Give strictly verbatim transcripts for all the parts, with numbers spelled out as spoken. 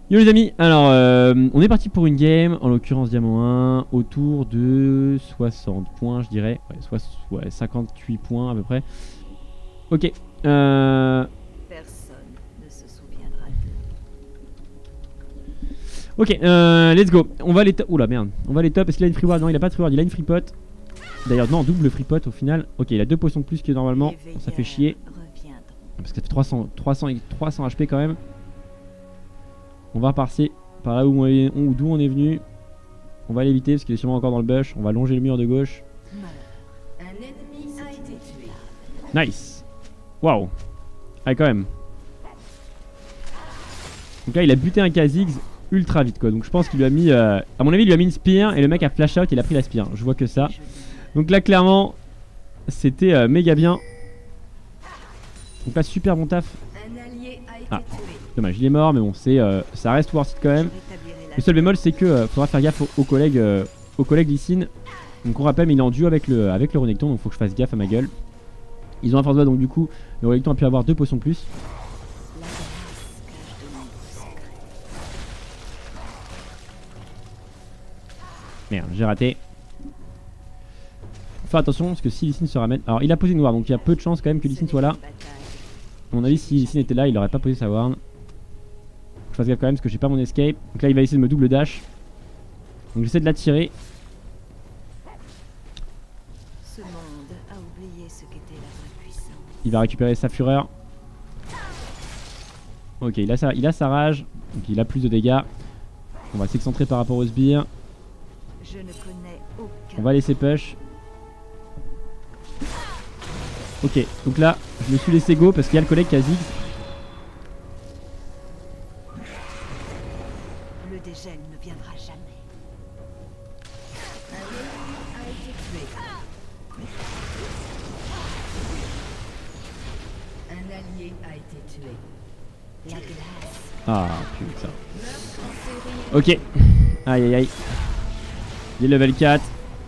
Yo les amis, alors euh, on est parti pour une game, en l'occurrence Diamant un, autour de soixante points je dirais, ouais, soit, ouais, cinquante-huit points à peu près. Ok, euh... Personne ne se souviendra d'eux. Ok, euh, let's go, on va les top, oula merde, on va les top, est-ce qu'il a une free ward? Non il a pas de free ward, il a une free pot. D'ailleurs non, double free pot au final, ok il a deux potions de plus que normalement, bon, ça fait chier. Parce que ça fait trois cents, trois cents, trois cents H P quand même. On va repasser par là où on est, d'où on est venu. On va l'éviter parce qu'il est sûrement encore dans le bush. On va longer le mur de gauche. Un ennemi a été tué. Nice. Waouh. Ah quand même. Donc là il a buté un Kha'Zix ultra vite quoi. Donc je pense qu'il lui a mis, euh, à mon avis il lui a mis une spear et le mec a flash out et il a pris la spear. Je vois que ça. Donc là clairement c'était euh, méga bien. Donc là super bon taf. Ah, dommage, il est mort, mais bon, c'est, euh, ça reste worth it quand même. Le seul bémol, c'est que euh, faudra faire gaffe aux, aux collègues, euh, aux collègues Lee Sin. Donc on rappelle, mais il est en duo avec le, avec le Renekton, donc faut que je fasse gaffe à ma gueule. Ils ont un force bas, donc du coup, le Renekton a pu avoir deux potions de plus. Merde, j'ai raté. Faut faire attention parce que si Lee Sin se ramène. Alors il a posé une ward, donc il y a peu de chance quand même que Lee Sin soit là. A mon avis, si Lee Sin était là, il aurait pas posé sa ward. Je fasse gaffe quand même parce que j'ai pas mon escape. Donc là il va essayer de me double dash. Donc j'essaie de l'attirer. Ce monde a oublié ce qu'était la vraie puissance. Il va récupérer sa fureur. Ok, il a sa, il a sa rage. Donc il a plus de dégâts. On va s'excentrer par rapport au sbire. Je ne connais aucun. On va laisser push. Ok, donc là je me suis laissé go parce qu'il y a le collègue Kha'Zix. Le dégel ne viendra jamais. Un ennemi a été tué. Un allié a été tué. La glace. Ah putain. Ok. Aïe aïe aïe. Il est level quatre.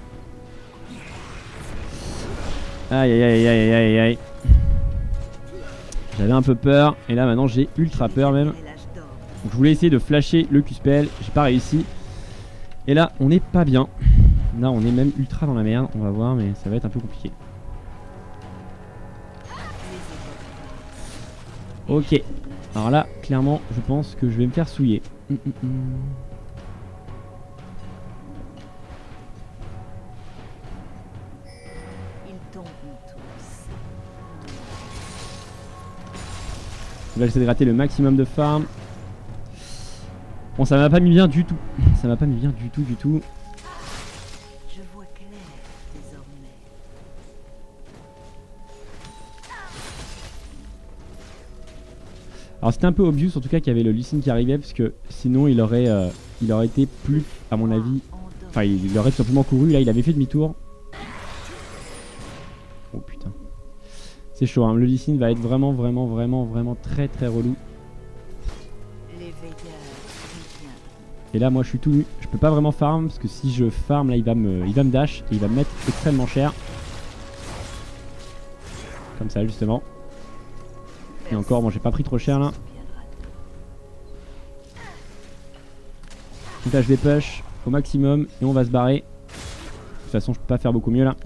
Aïe aïe aïe aïe aïe aïe. J'avais un peu peur. Et là maintenant j'ai ultra peur même. Donc je voulais essayer de flasher le Q-spell. J'ai pas réussi. Et là on est pas bien. Là on est même ultra dans la merde. On va voir mais ça va être un peu compliqué. Ok. Alors là clairement je pense que je vais me faire souiller. mm, mm, mm. On va essayer de gratter le maximum de farm. Bon ça m'a pas mis bien du tout. Ça m'a pas mis bien du tout du tout. Je vois clair désormais. Alors c'était un peu obvious en tout cas qu'il y avait le Lee Sin qui arrivait. Parce que sinon il aurait, euh, il aurait été plus à mon avis. Enfin il, il aurait tout simplement couru. Là il avait fait demi-tour. Oh putain. C'est chaud hein. Le Lee Sin va être vraiment vraiment vraiment vraiment très très relou. Et là moi je suis tout nu. Je peux pas vraiment farm parce que si je farm là il va me, il va me dash. Et il va me mettre extrêmement cher. Comme ça justement. Et encore bon j'ai pas pris trop cher là. Donc là je vais push au maximum. Et on va se barrer. De toute façon je peux pas faire beaucoup mieux là.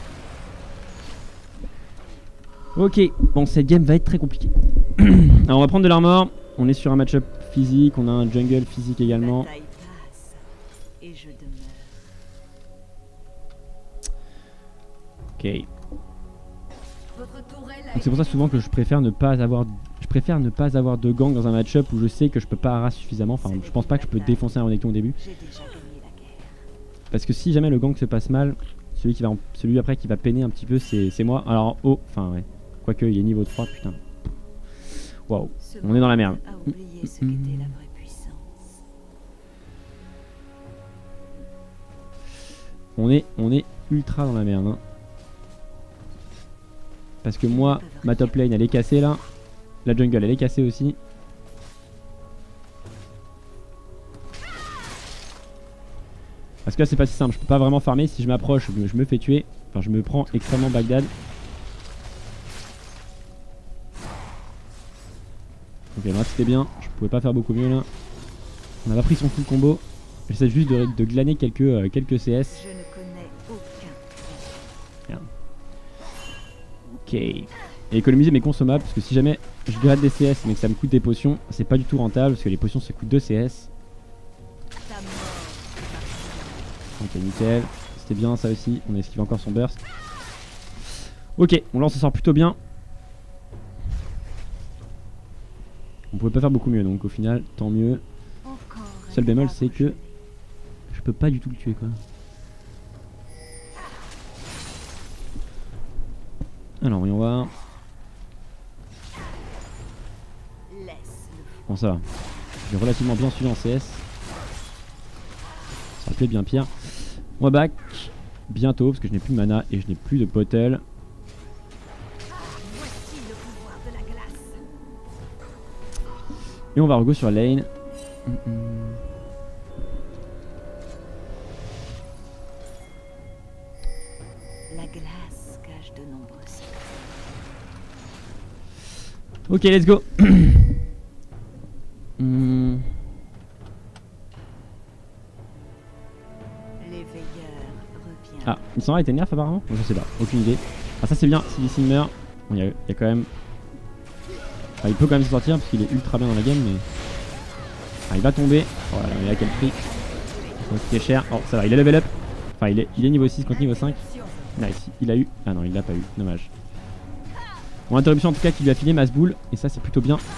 Ok, bon cette game va être très compliquée. Alors on va prendre de l'armor. On est sur un match-up physique, on a un jungle physique également. Ok. Donc c'est pour ça souvent que je préfère ne pas avoir, je préfère ne pas avoir de gang dans un match-up où je sais que je peux pas harass suffisamment. Enfin, je pense pas que je peux défoncer un Renekton au début. Parce que si jamais le gang se passe mal, celui qui va, en, celui après qui va peiner un petit peu, c'est moi. Alors oh, enfin ouais. Quoique il est niveau trois, putain. Waouh, on est dans la merde. On est, on est ultra dans la merde. Hein. Parce que moi, ma top lane elle est cassée là. La jungle elle est cassée aussi. Parce que là c'est pas si simple, je peux pas vraiment farmer. Si je m'approche, je me fais tuer. Enfin je me prends extrêmement Bagdad. Ok, là c'était bien, je pouvais pas faire beaucoup mieux là. On a pas pris son full combo. J'essaie juste de, de glaner quelques, euh, quelques C S. Je ne connais aucun. Merde. Ok. Et économiser mes consommables parce que si jamais je grade des C S mais que ça me coûte des potions, c'est pas du tout rentable parce que les potions ça coûte deux C S. Ta mort. Ok, nickel. C'était bien ça aussi. On esquive encore son burst. Ok, bon là on s'en sort plutôt bien. On pouvait pas faire beaucoup mieux donc au final, tant mieux. Encore Seul bémol un c'est que je peux pas du tout le tuer quoi. Alors voyons voir. Laisse-le. Bon ça va. J'ai relativement bien suivi en C S. Ça aurait pu être bien pire. On va back bientôt parce que je n'ai plus de mana et je n'ai plus de bottle. Voici le pouvoir de la glace. Et on va rego sur lane. Mm -mm. La glace cache de nombreux secrets. Ok, let's go. Hmm. Les veilleurs reviennent. Ah, il s'en va été nerf apparemment. Je sais pas, aucune idée. Ah ça c'est bien, si Lee Sin meurt, bon, il y, a- y a quand même... Ah, il peut quand même se sortir parce qu'il est ultra bien dans la game mais... Ah il va tomber. Voilà, mais à quel prix. Ça va coûter cher. Oh ça va, il est level up. Enfin il est, il est niveau six contre niveau cinq. Nice, il a eu... Ah non il l'a pas eu, dommage. Bon interruption en tout cas qui lui a filé masse boule. Et ça c'est plutôt bien.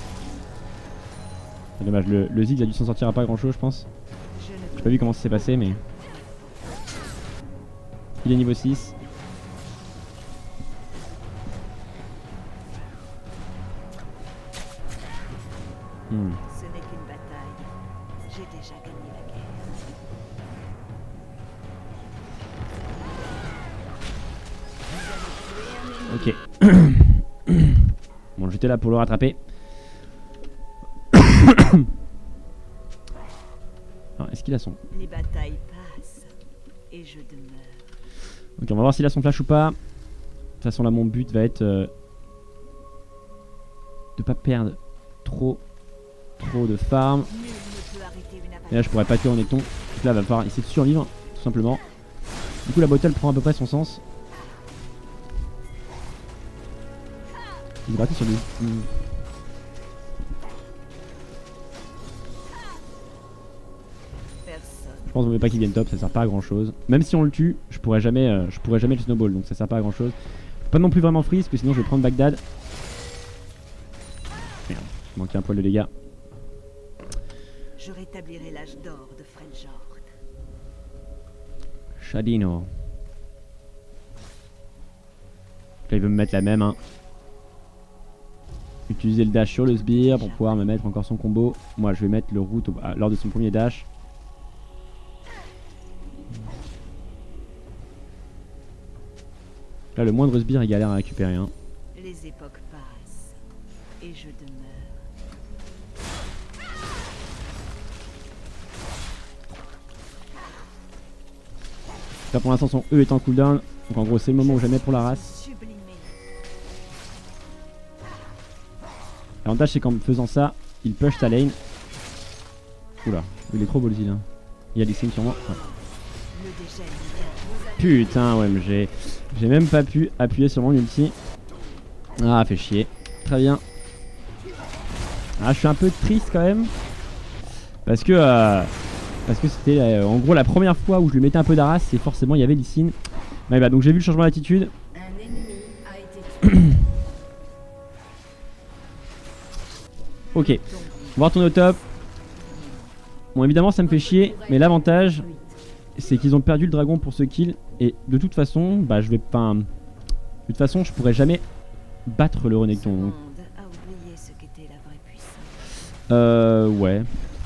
C'est dommage, le, le Ziggs a dû s'en sortir à pas grand chose je pense. Je ne J'ai pas vu comment ça s'est passé mais... Il est niveau six. Hmm. Ce n'est qu'une bataille. J'ai déjà gagné la guerre. Ok. Bon, j'étais là pour le rattraper. Alors, est-ce qu'il a son... Les batailles passent et je demeure. Ok, on va voir s'il a son flash ou pas. De toute façon, là, mon but va être euh, de pas perdre trop, trop de farm. Nul ne peut arrêter une Et là, je pourrais pas tuer en éton. Donc là, il va falloir essayer de survivre, tout simplement. Du coup, la bottle prend à peu près son sens. Il est parti sur lui. Hmm. Personne. Je pense qu'on veut pas qu'il vienne top, ça sert pas à grand chose. Même si on le tue, je pourrais jamais, euh, je pourrais jamais le snowball, donc ça sert pas à grand chose. Pas non plus vraiment freeze, parce que sinon je vais prendre Bagdad. Merde, il manquait un poil de dégâts. Je rétablirai l'âge d'or de Freljord. Shadino. Là il veut me mettre la même. Hein. Utiliser le dash sur le sbire pour pouvoir me mettre encore son combo. Moi je vais mettre le route au, à, lors de son premier dash. Là le moindre sbire est galère à récupérer. Hein. Les époques passent et je demeure. Là pour l'instant son E est en cooldown. Donc en gros c'est le moment où jamais pour la race. Sublimé. L'avantage c'est qu'en faisant ça, il push sa lane. Oula, il est trop ballsy là. Il y a des signes sur moi. Ouais. Le dégel. Putain, ouais, mais j'ai j'ai même pas pu appuyer sur mon ulti. Ah, fait chier. Très bien. Ah, je suis un peu triste quand même. Parce que euh, parce que c'était euh, en gros la première fois où je lui mettais un peu d'Aras, et forcément il y avait Lee Sin. Ouais, bah, donc j'ai vu le changement d'attitude. Un ennemi a été tué. Ok, on va retourner au top. Bon, évidemment ça me fait chier, mais l'avantage c'est qu'ils ont perdu le dragon pour ce kill. Et de toute façon, bah je vais pas. De toute façon, je pourrais jamais battre le Renekton. Donc. A oublié ce qu'était la vraie puissance. Euh, ouais.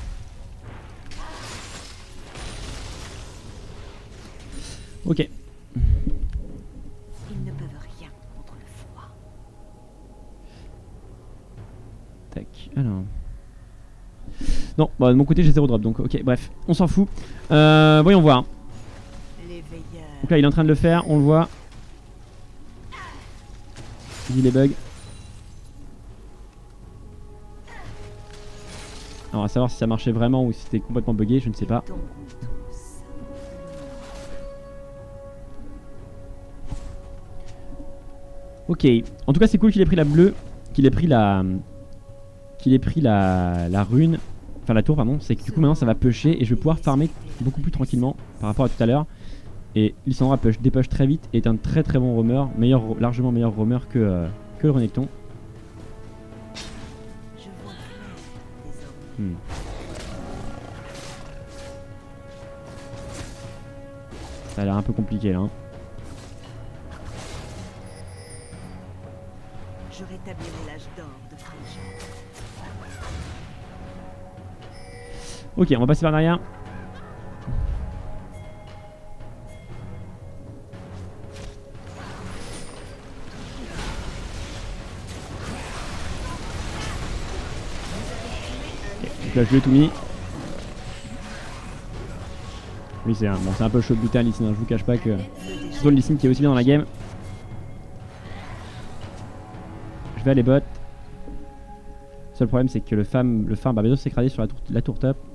Ok. Ils ne peuvent rien contre le froid. Tac, alors. Non, bah de mon côté j'ai zéro drop donc ok, bref, on s'en fout. Euh, voyons voir. Les veilleurs. Donc là il est en train de le faire, on le voit. Il les bugs. Alors à savoir si ça marchait vraiment ou si c'était complètement buggé, je ne sais pas. Ok, en tout cas c'est cool qu'il ait pris la bleue, qu'il ait pris la... qu'il ait pris la... la rune, enfin la tour pardon, c'est que du coup maintenant ça va pusher et je vais pouvoir farmer beaucoup plus tranquillement par rapport à tout à l'heure. Et Lysandra push, dépush très vite et est un très très bon roamer, meilleur, largement meilleur roamer que, euh, que le Renekton. Hmm. Ça a l'air un peu compliqué là. Hein. Je rétablirai l'âge d'or de Frangin. Ok, on va passer par derrière. Là je lui ai tout mis. Oui c'est un, bon, un peu chaud de buter à Lee Sin, hein. Je vous cache pas que surtout le Lee Sin qui est aussi bien dans la game. Je vais aller bot. Le seul problème c'est que le farm, le farm va bientôt s'écraser sur la tour, la tour top.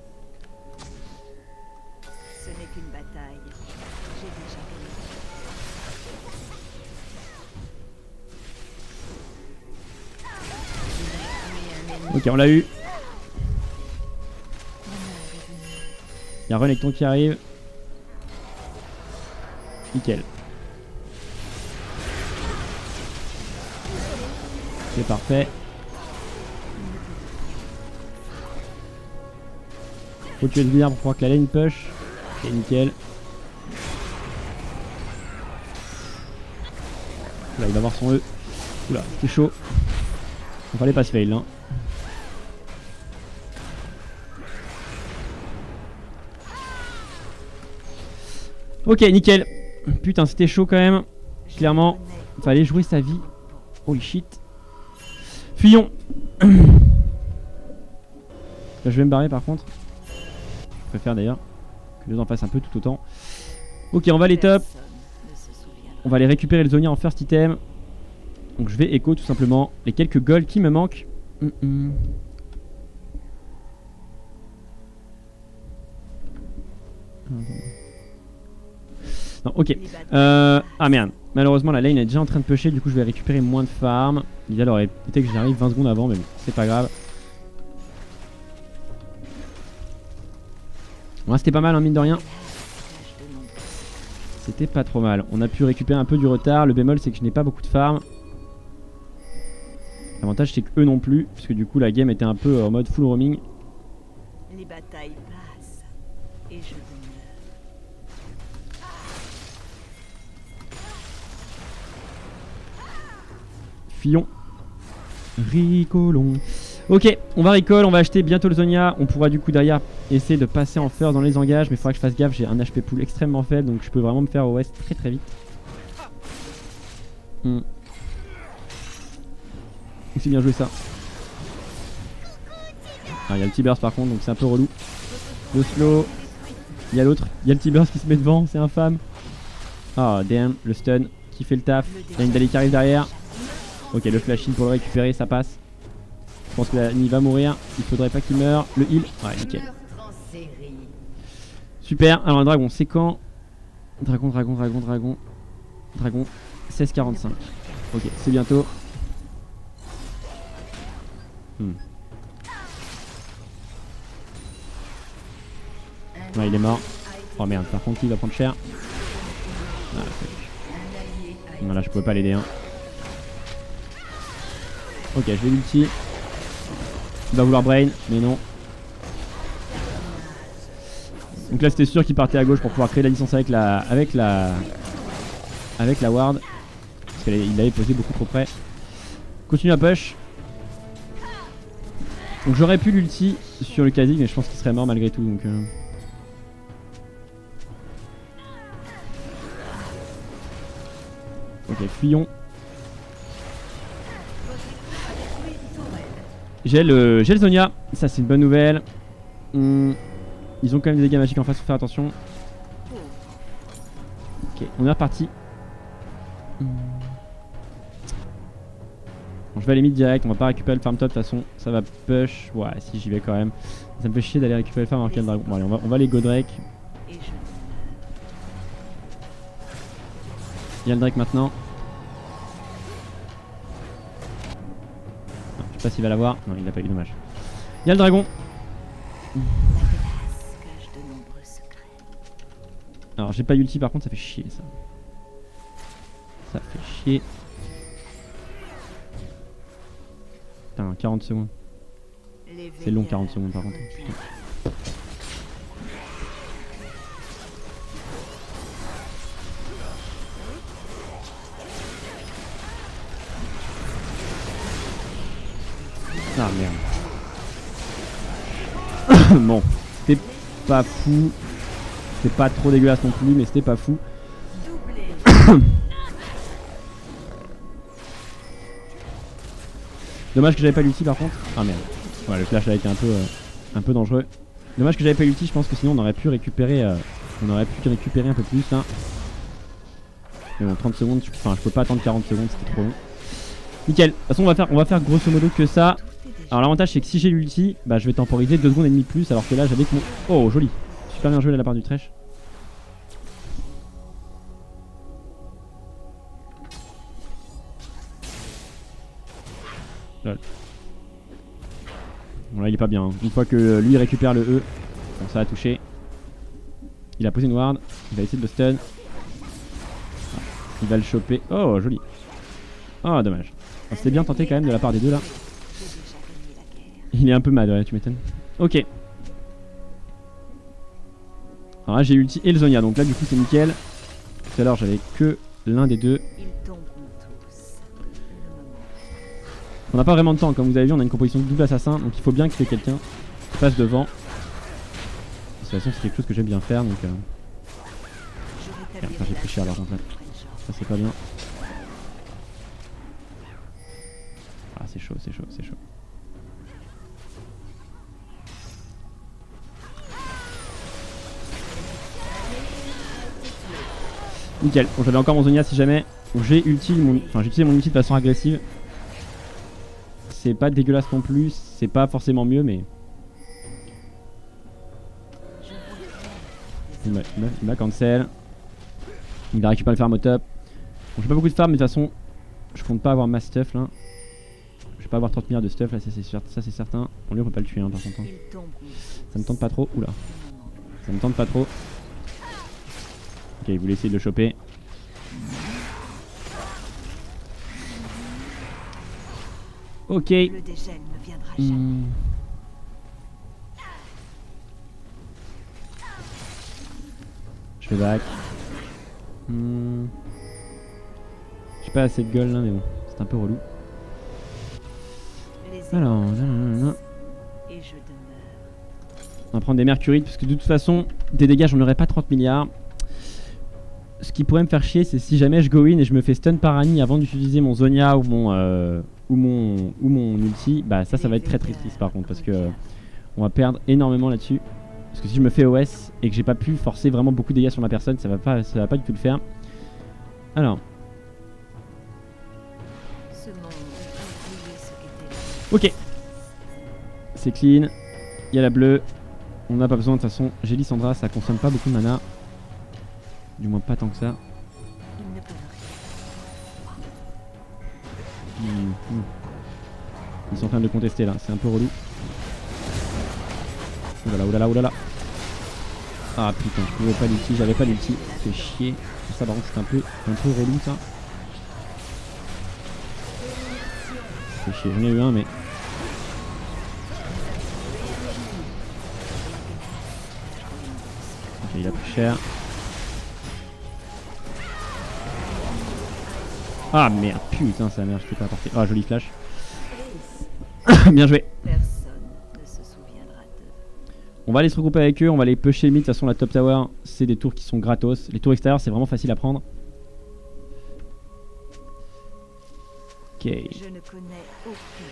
Ce n'est qu'une bataille. J'ai déjà gagné. Ok on l'a eu. Il y a Renekton qui arrive. Nickel. C'est parfait. Faut tuer le villard pour pouvoir que la lane push. Ok nickel. Là il va avoir son E. Oula c'est chaud. Il fallait pas se fail hein. Ok nickel. Putain c'était chaud quand même. Clairement fallait jouer sa vie. Holy shit. Fuyons. Là je vais me barrer par contre. Je préfère d'ailleurs que les deux en fassent un peu tout autant. Ok on va les top. On va aller récupérer le Zonia en first item. Donc je vais écho tout simplement les quelques golds qui me manquent. mm -mm. Non, ok. Euh, ah merde. Malheureusement, la lane est déjà en train de pusher. Du coup, je vais récupérer moins de farm. L'idéal aurait été que j'arrive vingt secondes avant, mais bon, c'est pas grave. Bon, c'était pas mal, hein, mine de rien. C'était pas trop mal. On a pu récupérer un peu du retard. Le bémol, c'est que je n'ai pas beaucoup de farm. L'avantage, c'est que eux non plus, puisque du coup, la game était un peu en mode full roaming. Les batailles passent et je demeure. Fillon. Ricolon. Ok, on va recall, on va acheter bientôt le Zonia. On pourra du coup derrière essayer de passer en first dans les engages. Mais il faudra que je fasse gaffe, j'ai un H P pool extrêmement faible. Donc je peux vraiment me faire O S très très vite. Hmm. C'est bien joué ça. Ah, il y a le T-Burst par contre, donc c'est un peu relou. Le slow. Il y a l'autre, il y a le T-Burst qui se met devant, c'est infâme. Ah, oh, damn, le stun qui fait le taf. Il y a une Dali qui arrive derrière. Ok, le flash in pour le récupérer, ça passe. Je pense que là, il va mourir. Il faudrait pas qu'il meure. Le heal. Ouais, nickel. Super. Alors, le dragon, c'est quand? Dragon, dragon, dragon, dragon. Dragon, seize quarante-cinq. Ok, c'est bientôt. Hmm. Ouais, il est mort. Oh merde, par contre, il va prendre cher. Ah, non, là, je pouvais pas l'aider. Hein. Ok, je vais l'ulti. Il va vouloir brain, mais non. Donc là c'était sûr qu'il partait à gauche pour pouvoir créer la distance avec la avec la avec la ward. Parce qu'il l'avait posé beaucoup trop près. Continue à push. Donc j'aurais pu l'ulti sur le Kha'Zix, mais je pense qu'il serait mort malgré tout. Donc euh... ok, fuyons. J'ai le, le Zonia, ça c'est une bonne nouvelle. Hum, ils ont quand même des dégâts magiques en face, faut faire attention. Ok, on est reparti. Hum. Bon, je vais aller mid direct, on va pas récupérer le farm top de toute façon, ça va push. Ouais, si j'y vais quand même. Ça me fait chier d'aller récupérer le farm alors qu'il y a le dragon. Bon, allez, on va, on va aller go Drake. Et je Il y a le Drake maintenant. Non, je sais pas s'il va l'avoir. Non, il l'a pas eu, dommage. Il y a le dragon. La glace cache de nombreux secrets. Alors, j'ai pas ulti par contre, ça fait chier ça. Ça fait chier. Putain, quarante secondes. Les C'est long veilleurs quarante secondes par contre. me Putain. Ah merde. Bon, c'était pas fou. C'était pas trop dégueulasse non plus, mais c'était pas fou. doublé. Dommage que j'avais pas l'ulti par contre. Ah merde. Ouais, le flash a été un peu, euh, un peu dangereux. Dommage que j'avais pas l'ulti, je pense que sinon on aurait pu récupérer euh, on aurait pu récupérer un peu plus là. Mais bon, trente secondes, je, enfin je peux pas attendre quarante secondes, c'était trop long. Nickel. De toute façon on va faire, on va faire grosso modo que ça. Alors l'avantage c'est que si j'ai l'ulti, bah je vais temporiser deux secondes et demie de plus, alors que là j'avais que mon... Oh joli. Super bien joué de la part du Thresh. Lol. Bon là il est pas bien, hein. Une fois que lui récupère le E, bon ça a touché. Il a posé une ward, il va essayer de le stun. Ah, il va le choper. Oh joli. Oh dommage. Bon, c'était bien tenté quand même de la part des deux là. J'ai déjà gagné la guerre. Il est un peu mad, ouais, tu m'étonnes. Ok. Alors là j'ai ulti et le Zonia, donc là du coup c'est nickel. Tout à l'heure j'avais que l'un des deux. Ils tomberont tous. Le moment. On n'a pas vraiment de temps, comme vous avez vu on a une composition de double assassin, donc il faut bien qu'il y ait quelqu'un qui passe devant. De toute façon c'est quelque chose que j'aime bien faire, donc... Euh... Je Merde, rétablirai putain, j'ai pris cher la là par contre. French. Ça c'est pas bien. Ah c'est chaud, c'est chaud, c'est chaud. Nickel, bon, j'avais encore mon Zonia si jamais. J'ai ulti mon... Enfin j'ai utilisé mon ulti de façon agressive. C'est pas dégueulasse non plus, c'est pas forcément mieux mais... Il m'a- il m'a- il m'a cancel. Il va récupérer le farm au top. Bon, j'ai pas beaucoup de farm mais de toute façon je compte pas avoir ma stuff là. Je vais pas avoir trente milliards de stuff là, ça c'est sûr, ça c'est certain. Bon lui on peut pas le tuer hein, par contre. Hein. Ils tomberont Ça me tente pas trop, oula. le moment. Ça me tente pas trop. Ok, il voulait essayer de le choper. Ok. Le dégel ne viendra jamais. Hmm. Je vais back. Hmm. J'ai pas assez de gold là mais bon, c'est un peu relou. Les Alors, étoiles là, là, là, là. et je demeure. On va prendre des mercurites parce que de toute façon, des dégâts j'en aurai pas trente milliards. Ce qui pourrait me faire chier c'est si jamais je go in et je me fais stun par Annie avant d'utiliser mon Zonia ou mon, euh, ou mon ou mon ulti, bah ça ça va être très très triste par contre parce que euh, on va perdre énormément là-dessus. Parce que si je me fais O S et que j'ai pas pu forcer vraiment beaucoup de dégâts sur ma personne, ça va pas, ça va pas du tout le faire. Alors, Ce monde a oublié ce qu'était ok, c'est clean. Il y a la bleue. On n'a pas besoin de toute façon. J'ai Lissandra, ça consomme pas beaucoup de mana. Du moins pas tant que ça. Ils ne peuvent rien. Hmm, hmm. Ils sont en train de le contester là, c'est un peu relou. Oulala, oulala, oulala. Ah putain, je pouvais pas l'ulti, j'avais pas l'ulti. C'est chier. Ça par contre c'est un peu, un peu relou ça. C'est chier, j'en ai eu un mais... Ok, il a pris cher. Ah merde, putain sa mère, je t'ai pas apporté. Ah joli flash. Bien joué. Personne ne se souviendra d'eux. On va aller se regrouper avec eux, on va aller pusher mid. De toute façon la top tower c'est des tours qui sont gratos. Les tours extérieures c'est vraiment facile à prendre. Ok. Je ne connais aucun.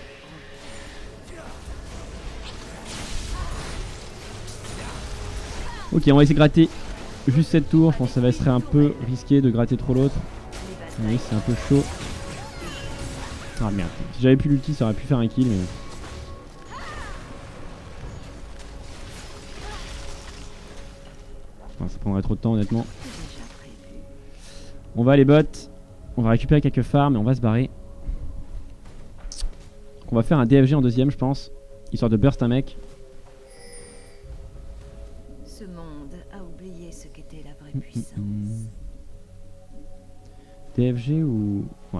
Ok, on va essayer de gratter juste cette tour. Je pense que ça va serait un peu risqué de gratter trop l'autre. Oui, c'est un peu chaud. Ah merde. Si j'avais pu l'ulti, ça aurait pu faire un kill, mais... Enfin, ça prendrait trop de temps, honnêtement. On va aller bot. On va récupérer quelques farms et on va se barrer. On va faire un D F G en deuxième, je pense. Histoire de burst un mec. Ce monde a oublié ce qu'était la vraie puissance. Mmh. D F G ou... Ouais.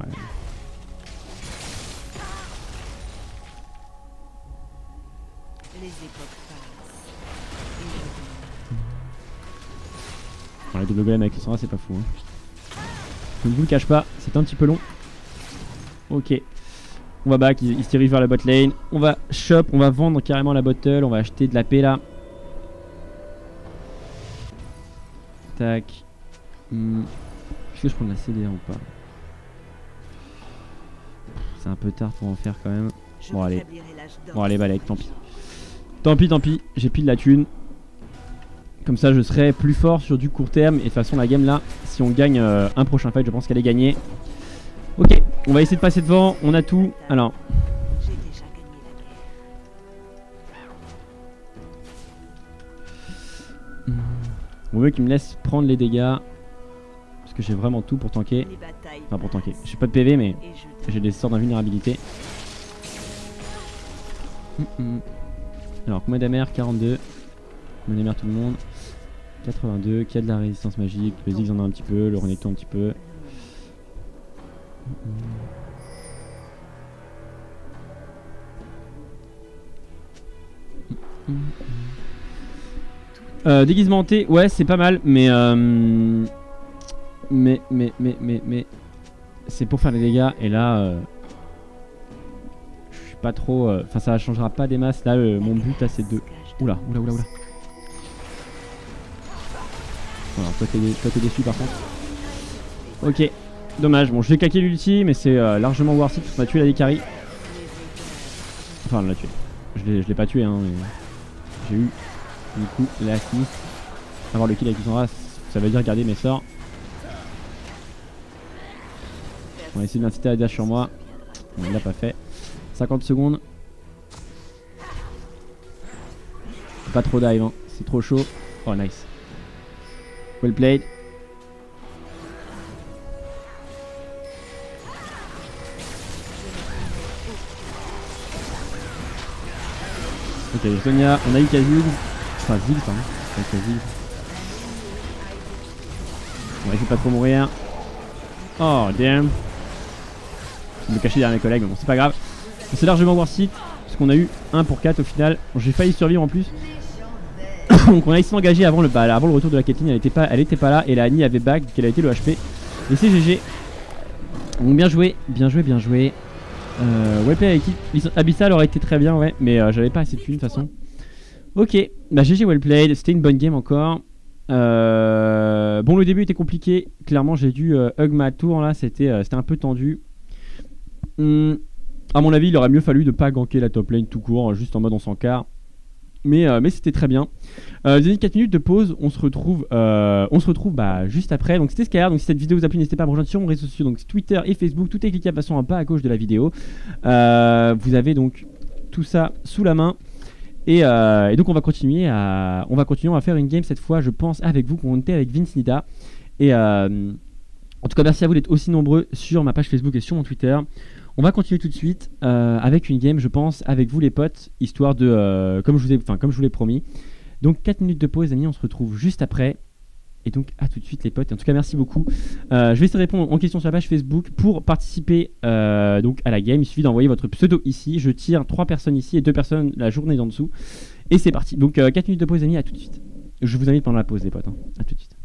Les époques passent. Bon, les double golem avec les Sora, c'est pas fou. Hein. Je ne vous le cache pas, c'est un petit peu long. Ok. On va back, il, il se dirige vers la bot lane. On va shop, on va vendre carrément la bottle. On va acheter de la P là. Tac. Hmm. Est-ce que je prends de la C D R ou pas? C'est un peu tard pour en faire quand même. Je Bon allez. rétablirai l'âge d'or. Bon allez Balek, tant pis. Tant pis, tant pis, j'ai pile la thune. Comme ça je serai plus fort sur du court terme. Et de toute façon la game là, si on gagne euh, un prochain fight, je pense qu'elle est gagnée. Ok, on va essayer de passer devant, on a tout. Alors. J'ai déjà gagné la guerre. On veut qu'il me laisse prendre les dégâts. Parce que j'ai vraiment tout pour tanker. Les batailles Enfin pour tanker. passent. J'ai pas de P V mais Et je j'ai des sorts d'invulnérabilité. Mm -mm. Alors combien d'amères? quarante-deux. Combien d'amères tout le monde? quatre-vingt-deux. Qui a de la résistance magique? Le Ziggs en a un petit peu. Le Renekton un petit peu. Euh, déguisement hanté, ouais c'est pas mal, mais euh, mais mais mais mais mais c'est pour faire des dégâts et là euh, je suis pas trop, enfin euh, ça changera pas des masses. Là euh, mon but là c'est de, oula oula oula oula. Alors toi t'es toi t'es déçu par contre. Ok, dommage. Bon je vais claquer l'ulti mais c'est euh, largement worth it parce qu'on a tué la Dekari. Enfin on l'a tué. Je l'ai je l'ai pas tué hein. J'ai eu du coup la assist. Avoir le kill avec Lisandra, ça veut dire garder mes sorts. On va essayer d'inciter la dash sur moi. On l'a pas fait. cinquante secondes. Pas trop dive hein. C'est trop chaud. Oh nice. Well played. Ok, Sonia, on a eu Kazig. Enfin, Ziggs, pardon. Enfin, Kazig. Ouais, je vais pas trop mourir. Oh, damn. Je vais me cacher derrière mes collègues, mais bon, c'est pas grave. C'est largement worth it. Parce qu'on a eu un pour quatre au final. J'ai failli survivre en plus. Donc, on a essayé d'engager avant le, bah, avant le retour de la Caitlyn. Elle était pas, elle était pas là. Et la Annie avait back, qu'elle a été le H P. Et c'est G G. Donc, bien joué, bien joué, bien joué. Euh, ouais, avec Abyssal aurait été très bien, ouais, mais euh, j'avais pas assez de thunes de toute façon. Ok, bah G G well played, c'était une bonne game encore. Euh, bon, le début était compliqué, clairement j'ai dû euh, hug ma tour là, c'était euh, un peu tendu. Hum, à mon avis, il aurait mieux fallu de pas ganker la top lane tout court, juste en mode on s'en carre. Mais, euh, mais c'était très bien. Euh, Vous avez quatre minutes de pause. On se retrouve, euh, on se retrouve bah, juste après. Donc c'était Skylar. Donc si cette vidéo vous a plu, n'hésitez pas à me rejoindre sur mon réseau social, donc Twitter et Facebook. Tout est cliquable de façon en bas à gauche de la vidéo. Euh, vous avez donc tout ça sous la main. Et, euh, et donc on va continuer à, on va continuer. On va faire une game cette fois, je pense, avec vous. On était avec Vince Nida. Et euh, en tout cas, merci à vous d'être aussi nombreux sur ma page Facebook et sur mon Twitter. On va continuer tout de suite euh, avec une game, je pense, avec vous les potes, histoire de, euh, comme je vous ai, enfin comme je vous l'ai promis. Donc quatre minutes de pause, les amis, on se retrouve juste après. Et donc à tout de suite les potes. En tout cas, merci beaucoup. Euh, je vais essayer de répondre en question sur la page Facebook pour participer euh, donc à la game. Il suffit d'envoyer votre pseudo ici. Je tire trois personnes ici et deux personnes la journée d'en dessous. Et c'est parti. Donc euh, quatre minutes de pause, les amis, à tout de suite. Je vous invite pendant la pause, les potes. Hein. À tout de suite.